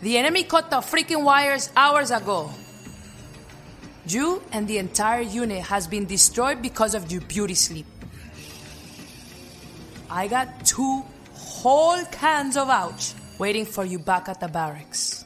The enemy cut the freaking wires hours ago. You and the entire unit has been destroyed because of your beauty sleep. I got 2 whole cans of ouch waiting for you back at the barracks.